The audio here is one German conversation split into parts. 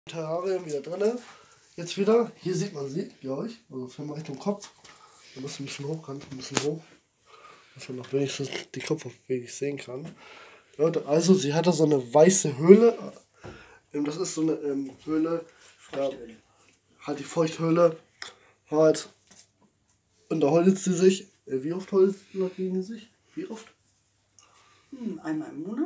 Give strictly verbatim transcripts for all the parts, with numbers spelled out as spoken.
Terrarium wieder drin. Jetzt wieder, hier sieht man sie, glaube ich. Also Film Richtung Kopf. Da muss ein bisschen hoch, kann ein bisschen hoch. Dass man noch wenigstens die Kopf wenig sehen kann. Leute, also sie hatte so eine weiße Höhle. Das ist so eine ähm, Höhle. Ja, halt die Feuchthöhle. Halt. Und da heult sie sich. Äh, wie oft heult sie sich? Wie oft? Hm, einmal im Monat.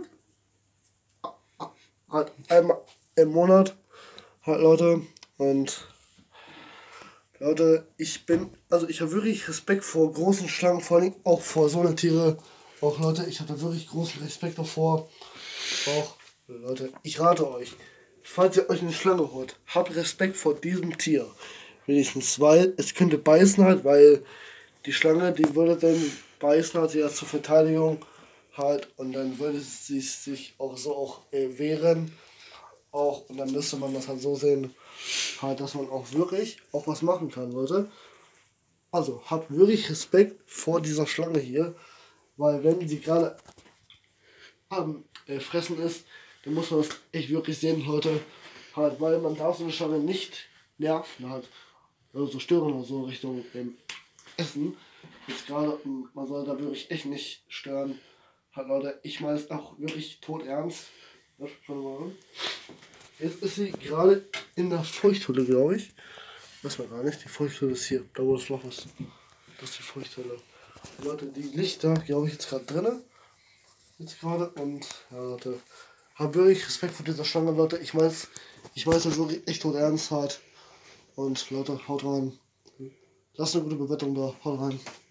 Halt einmal im Monat. Halt Leute. Und Leute, ich bin, also ich habe wirklich Respekt vor großen Schlangen, vor allem auch vor so einer Tiere. Auch Leute, ich habe da wirklich großen Respekt davor. Auch, Leute, ich rate euch, falls ihr euch eine Schlange holt, habt Respekt vor diesem Tier. Wenigstens, weil es könnte beißen halt, weil die Schlange, die würde dann beißen halt ja zur Verteidigung halt und dann würde sie sich auch so auch äh, wehren. Auch, und dann müsste man das halt so sehen, halt, dass man auch wirklich auch was machen kann, Leute. Also, habt wirklich Respekt vor dieser Schlange hier, weil wenn sie gerade am äh, Fressen ist, dann muss man das echt wirklich sehen, Leute. Halt, weil man darf so eine Schlange nicht nerven, halt, also so stören oder so Richtung ähm, Essen. Jetzt gerade, man soll da wirklich echt nicht stören. Halt, Leute, ich meine es auch wirklich todernst. Ja, schon mal. Jetzt ist sie gerade in der Feuchthöhle, glaube ich. Weiß man gar nicht. Die Feuchthöhle ist hier, da wo das Loch ist. Das ist die Feuchthöhle. Leute, die Lichter, glaube ich, jetzt gerade drin. Jetzt gerade. Und ja, Leute, hab wirklich Respekt vor dieser Schlange, Leute. Ich meine es ich mein's das wirklich echt tot ernst halt. Und Leute, haut rein. Lasst eine gute Bewertung da. Haut rein.